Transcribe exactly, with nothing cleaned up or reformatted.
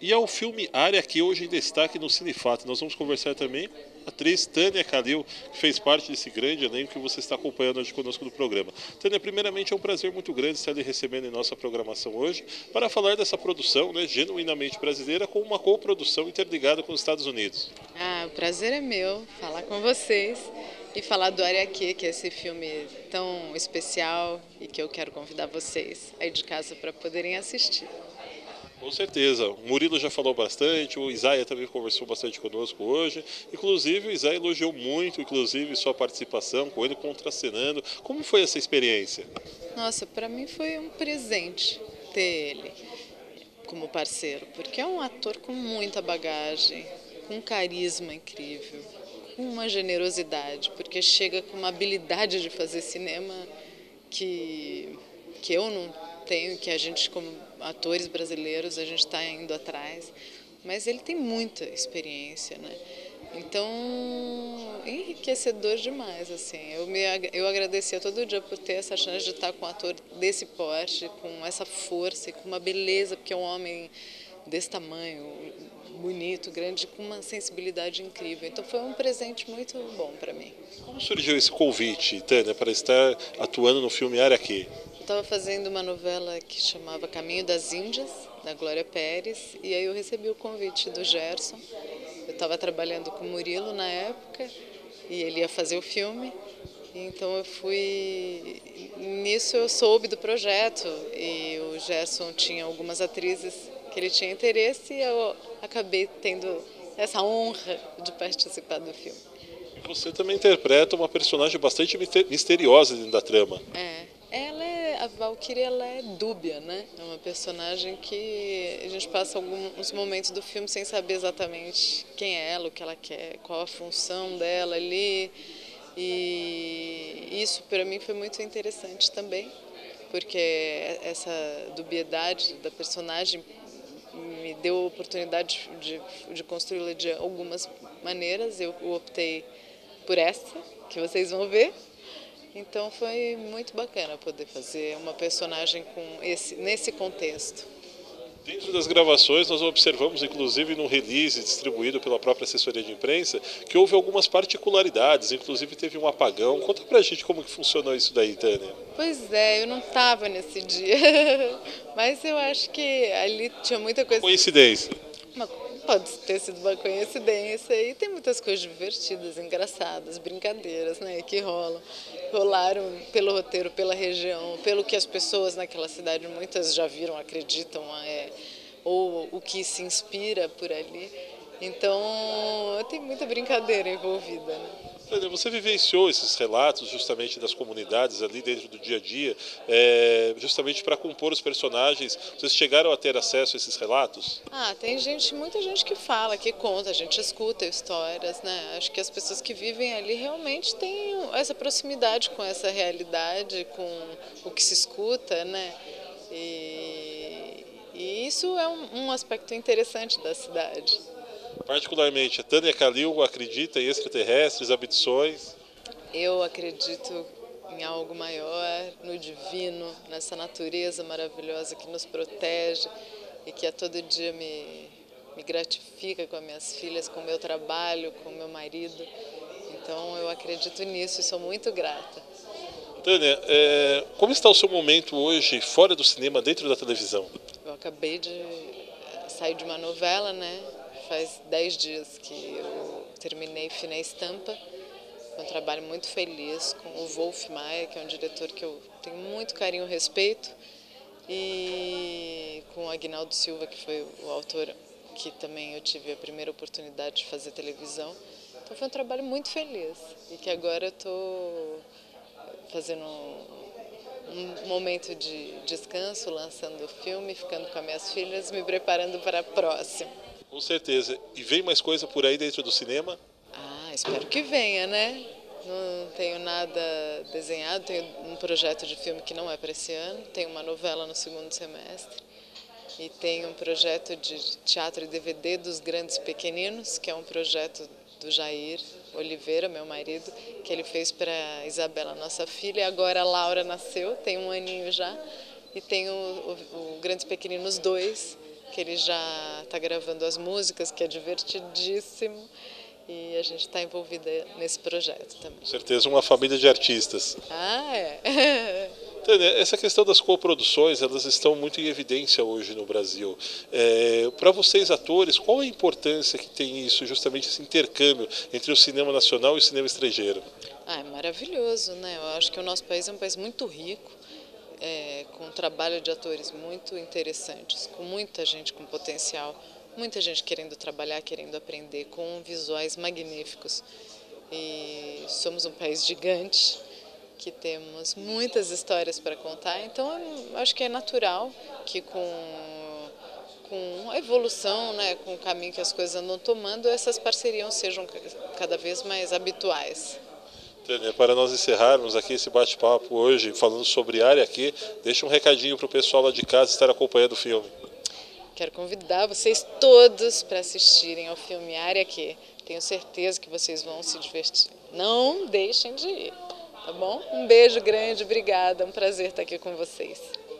E ao filme Área, que hoje em destaque no Cinefato. Nós vamos conversar também com a atriz Tânia Kalil, que fez parte desse grande elenco que você está acompanhando hoje conosco no programa. Tânia, primeiramente é um prazer muito grande estar lhe recebendo em nossa programação hoje para falar dessa produção, né, genuinamente brasileira, com uma coprodução interligada com os Estados Unidos. Ah, o prazer é meu falar com vocês e falar do Área Q, que é esse filme tão especial e que eu quero convidar vocês aí de casa para poderem assistir. Com certeza. O Murilo já falou bastante, o Isaia também conversou bastante conosco hoje. Inclusive, o Isaia elogiou muito, inclusive, sua participação com ele contracenando. Como foi essa experiência? Nossa, para mim foi um presente ter ele como parceiro, porque é um ator com muita bagagem, com um carisma incrível, com uma generosidade, porque chega com uma habilidade de fazer cinema que, que eu não tenho, que a gente, como atores brasileiros, a gente está indo atrás. Mas ele tem muita experiência, né? Então, enriquecedor demais, assim. Eu, me, eu agradecia todo dia por ter essa chance de estar com um ator desse porte, com essa força e com uma beleza, porque é um homem desse tamanho, bonito, grande, com uma sensibilidade incrível. Então foi um presente muito bom para mim. Como surgiu esse convite, Tânia, para estar atuando no filme Área Q? Eu estava fazendo uma novela que chamava Caminho das Índias, da Glória Pérez, e aí eu recebi o convite do Gerson. Eu estava trabalhando com o Murilo na época e ele ia fazer o filme. Então eu fui. Nisso eu soube do projeto e o Gerson tinha algumas atrizes que ele tinha interesse e eu acabei tendo essa honra de participar do filme. Você também interpreta uma personagem bastante misteriosa dentro da trama. É, ela é, a Valkyria, ela é dúbia, né? É uma personagem que a gente passa alguns momentos do filme sem saber exatamente quem é ela, o que ela quer, qual a função dela ali. E isso para mim foi muito interessante também, porque essa dubiedade da personagem me deu a oportunidade de, de construí-la de algumas maneiras. Eu optei por essa, que vocês vão ver. Então foi muito bacana poder fazer uma personagem com esse, nesse contexto. Dentro das gravações, nós observamos, inclusive no release distribuído pela própria assessoria de imprensa, que houve algumas particularidades, inclusive teve um apagão. Conta pra gente como que funcionou isso daí, Tânia. Pois é, eu não estava nesse dia, mas eu acho que ali tinha muita coisa... Coincidência. Uma, pode ter sido uma coincidência e tem muitas coisas divertidas, engraçadas, brincadeiras, né, que rolam. Rolaram pelo roteiro, pela região, pelo que as pessoas naquela cidade, muitas já viram, acreditam, é, ou o que se inspira por ali. Então, tem muita brincadeira envolvida, né? Você vivenciou esses relatos justamente das comunidades ali dentro do dia a dia, é, justamente para compor os personagens. Vocês chegaram a ter acesso a esses relatos? Ah, tem gente, muita gente que fala, que conta, a gente escuta histórias, né? Acho que as pessoas que vivem ali realmente têm essa proximidade com essa realidade, com o que se escuta, né? E, e isso é um, um aspecto interessante da cidade. Particularmente, a Tânia Kalil acredita em extraterrestres, abduções? Eu acredito em algo maior, no divino, nessa natureza maravilhosa que nos protege e que a todo dia me, me gratifica com as minhas filhas, com o meu trabalho, com o meu marido. Então eu acredito nisso e sou muito grata. Tânia, é, como está o seu momento hoje fora do cinema, dentro da televisão? Eu acabei de sair de uma novela, né? Faz dez dias que eu terminei Fina Estampa. Foi um trabalho muito feliz com o Wolf Maia, que é um diretor que eu tenho muito carinho e respeito, e com o Aguinaldo Silva, que foi o autor que também eu tive a primeira oportunidade de fazer televisão. Então foi um trabalho muito feliz e que agora eu estou fazendo um momento de descanso, lançando o filme, ficando com as minhas filhas, me preparando para a próxima. Com certeza. E vem mais coisa por aí dentro do cinema? Ah, espero que venha, né? Não tenho nada desenhado, tenho um projeto de filme que não é para esse ano, tenho uma novela no segundo semestre e tenho um projeto de teatro e D V D dos Grandes Pequeninos, que é um projeto do Jair Oliveira, meu marido, que ele fez para Isabela, nossa filha, e agora a Laura nasceu, tem um aninho já, e tenho o, o, o Grandes Pequeninos dois, que ele já está gravando as músicas, que é divertidíssimo. E a gente está envolvida nesse projeto também. Com certeza, uma família de artistas. Ah, é. Tânia, essa questão das coproduções, elas estão muito em evidência hoje no Brasil. É, para vocês, atores, qual a importância que tem isso, justamente esse intercâmbio entre o cinema nacional e o cinema estrangeiro? Ah, é maravilhoso, né? Eu acho que o nosso país é um país muito rico, é, com um trabalho de atores muito interessantes, com muita gente com potencial. Muita gente querendo trabalhar, querendo aprender, com visuais magníficos. E somos um país gigante, que temos muitas histórias para contar, então eu acho que é natural que com, com a evolução, né, com o caminho que as coisas andam tomando, essas parcerias sejam cada vez mais habituais. Tânia, para nós encerrarmos aqui esse bate-papo hoje, falando sobre Área Q, deixa um recadinho para o pessoal lá de casa estar acompanhando o filme. Quero convidar vocês todos para assistirem ao filme Área Q. Tenho certeza que vocês vão se divertir. Não deixem de ir, tá bom? Um beijo grande, obrigada, é um prazer estar aqui com vocês.